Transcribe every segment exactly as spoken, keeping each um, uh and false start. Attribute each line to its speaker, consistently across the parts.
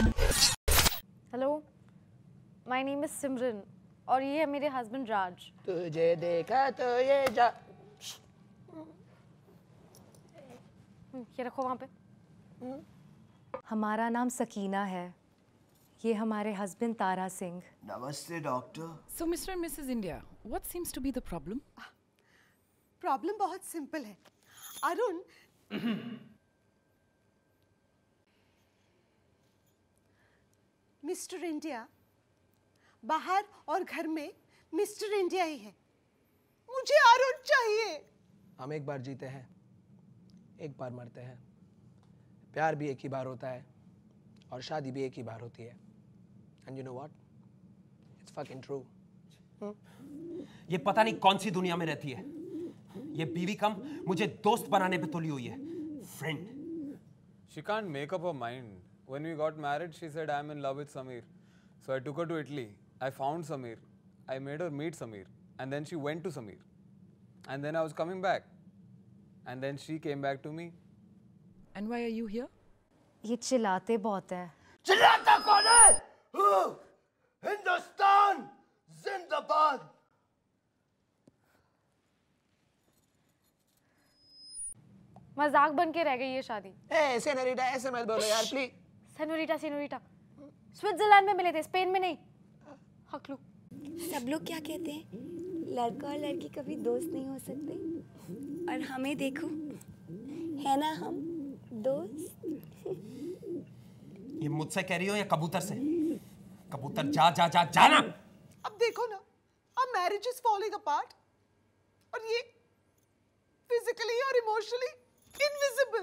Speaker 1: Hello, my name is Simran और ये है मेरे हस्बैंड राज।
Speaker 2: तुझे देखा तो ये जा
Speaker 1: ये रखो वहाँ पे।
Speaker 3: हमारा नाम सकीना है, ये हमारे हस्बैंड तारा सिंह।
Speaker 2: नमस्ते doctor.
Speaker 4: So Mister and Missus India, what seems to be the problem?
Speaker 5: Problem बहुत सिंपल है अरुण। मिस्टर इंडिया बाहर और घर में मिस्टर इंडिया ही है, मुझे अरुण चाहिए।
Speaker 2: हम एक बार जीते हैं, एक बार मरते हैं। प्यार भी एक ही बार होता है और शादी भी एक ही बार होती है। And you know what, it's fucking true.
Speaker 6: ये पता नहीं कौन सी दुनिया में रहती है। ये बीवी कम मुझे दोस्त बनाने पे तुली हुई है, friend.
Speaker 7: She can't make up her mind. When we got married, she said, I'm in love with Samir. So I took her to Italy. I found Samir. I made her meet Samir. And then she went to Samir. And then I was coming back. And then she came back to me.
Speaker 4: And why are you here?
Speaker 3: ये चिल्लाते बहुत है।
Speaker 2: चिल्लाता कौन है? हिंदुस्तान जिंदाबाद।
Speaker 1: मजाक बन के रह गई ये शादी।
Speaker 2: ए सेनोरिटा ऐसे मत बोलो यार प्लीज।
Speaker 1: सेनोरिटा सेनोरिटा स्विट्जरलैंड में मिले थे, स्पेन में नहीं। हकलू।
Speaker 8: सब लोग क्या कहते हैं, लड़का और लड़की कभी दोस्त नहीं हो सकते, और हमें देखो, है ना हम दोस्त।
Speaker 6: ये मुझसे कह रही हो या कबूतर से? कबूतर जा जा जा जाना।
Speaker 5: अब देखो ना, अब मैरिज इज फॉलिंग अपार्ट और ये फिजिकली और emotionally invisible.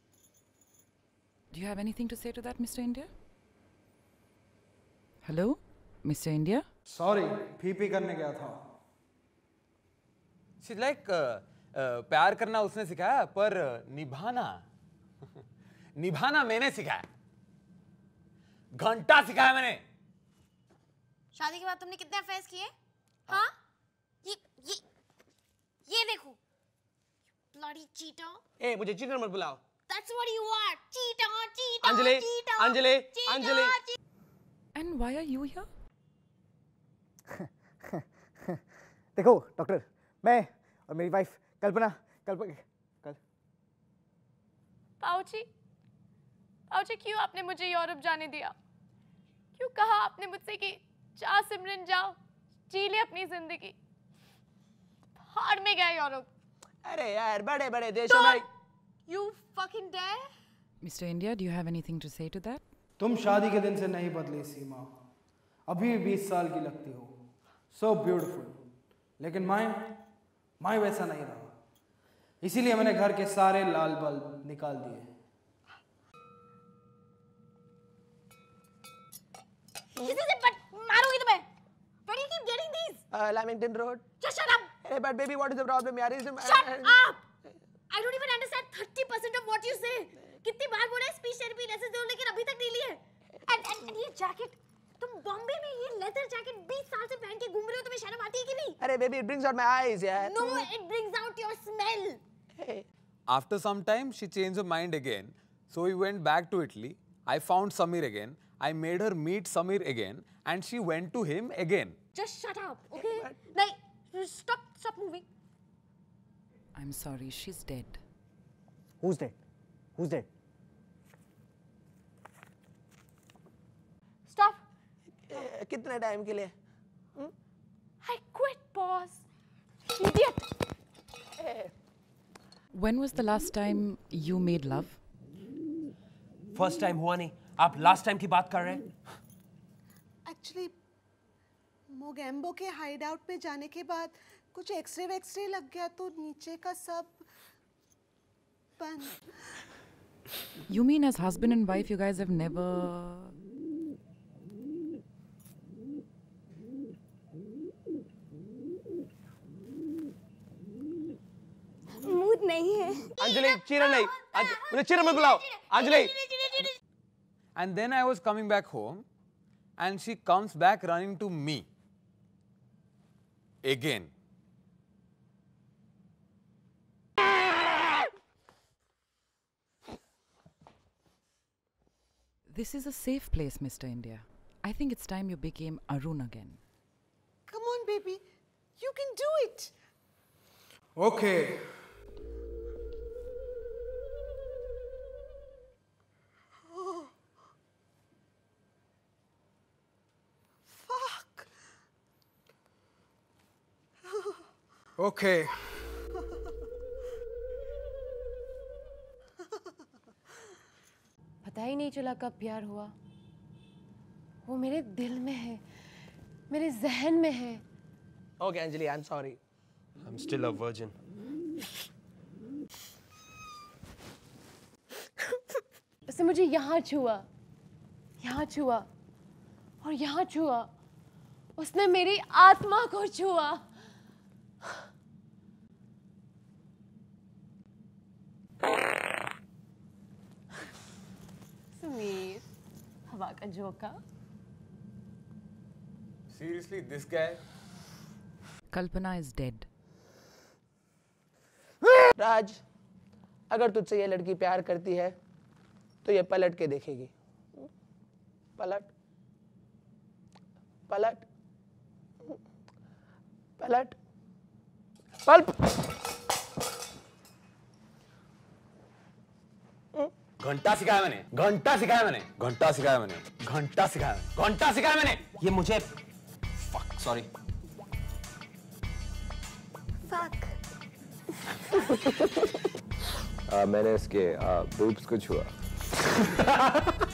Speaker 4: Do you have anything to say to that, Mister India? Hello, Mister India?
Speaker 9: Sorry, pee pee करने गया था।
Speaker 7: She's like, uh, uh, प्यार करना उसने सिखाया, पर निभाना निभाना मैंने सिखाया। घंटा सिखाया मैंने।
Speaker 10: शादी के बाद तुमने कितने अफेयर्स किए? हाँ? ये ये ये देखो, bloody cheater।
Speaker 2: ए मुझे चीटर मत बुलाओ।
Speaker 10: That's what you are, cheater, cheater,
Speaker 2: Anjali,
Speaker 10: cheater,
Speaker 2: Anjali,
Speaker 10: cheater,
Speaker 2: Anjali.
Speaker 10: cheater।
Speaker 4: And why are you here?
Speaker 11: देखो डॉक्टर, मैं और मेरी वाइफ कल्पना कल्प कल
Speaker 1: पाउची, पाउची क्यों आपने मुझे यूरोप जाने दिया? क्यों कहा आपने मुझसे कि जा सिमरन जाओ, जी ले अपनी जिंदगी? हार में गया यूरोप।
Speaker 2: अरे यार बड़े बड़े देशों में।
Speaker 10: You fucking dare?
Speaker 4: Mister India, do you have anything to say to that?
Speaker 9: तुम शादी के दिन से नहीं बदली सीमा, अभी भी बीस साल की लगती हो, सो ब्यूटीफुल। लेकिन माई माई वैसा नहीं रहा, इसीलिए मैंने घर के सारे लाल बल्ब निकाल दिए।
Speaker 10: This is it, but मारूंगी तुम्हें। Where do you keep getting these?
Speaker 2: Uh, Lamington Road.
Speaker 10: Just shut up.
Speaker 2: Hey, but baby, what is the problem, यार? Is
Speaker 10: Shut up. I don't even understand thirty percent of what you say. कितनी बार बोला speech therapy lesson दो, लेकिन अभी तक नहीं लिए। And and ये जैकेट, तुम बॉम्बे में ये लेदर जैकेट बीस साल से पहन के घूम रहे हो, तुम्हें शर्म आती है कि नहीं?
Speaker 2: अरे baby, it brings out my eyes, यार।
Speaker 10: No, it brings out your smell.
Speaker 2: Hey.
Speaker 7: After some time, she changed her mind again. So we went back to Italy. I found Samir again. I made her meet Samir again, and she went to him again.
Speaker 10: Just shut up, okay? नहीं, stop, stop moving.
Speaker 4: I'm sorry, she's dead.
Speaker 11: Who's dead? Who's dead?
Speaker 1: Stop.
Speaker 2: कितने time के लिए?
Speaker 1: I quit, boss. Idiot.
Speaker 4: When was the last time you made love?
Speaker 6: First time हुआ नहीं, आप last time की बात कर रहे हैं।
Speaker 5: एक्चुअली मोगेम्बो के हाइड आउट पे जाने के बाद कुछ एक्सरे वेक्सरे लग गया, तो नीचे का सब बंद।
Speaker 4: You mean as husband and wife, you guys have never...
Speaker 8: mood नहीं है।
Speaker 2: अंजलि, चीरा नहीं, मुझे चीरा मत बुलाओ, Anjali.
Speaker 7: And then I was coming back home, and she comes back running to me again.
Speaker 4: This is a safe place, Mister India. I think it's time you became Arun again.
Speaker 5: Come on, baby. You can do it.
Speaker 9: Okay.
Speaker 5: Oh. Fuck.
Speaker 9: Okay.
Speaker 3: पता ही नहीं चला कब प्यार हुआ। वो मेरे दिल में है, मेरे जहन में है।
Speaker 2: Okay, Anjali, I'm sorry.
Speaker 6: I'm still a virgin.
Speaker 3: उसने मुझे यहाँ छुआ, यहाँ छुआ और यहाँ छुआ। उसने मेरी आत्मा को छुआ। समीर, हवा का झोंका।
Speaker 7: Seriously, this guy?
Speaker 4: Kalpana is dead.
Speaker 2: राज, अगर तुझसे ये लड़की प्यार करती है तो ये पलट के देखेगी। पलट पलट पलट पलट।
Speaker 7: घंटा सिखाया मैंने, घंटा सिखाया मैंने, घंटा सिखाया मैंने, घंटा सिखाया मैंने, घंटा सिखाया मैंने।
Speaker 6: ये मुझे फक सॉरी
Speaker 8: फक
Speaker 12: मैंने इसके बूब्स को छुआ।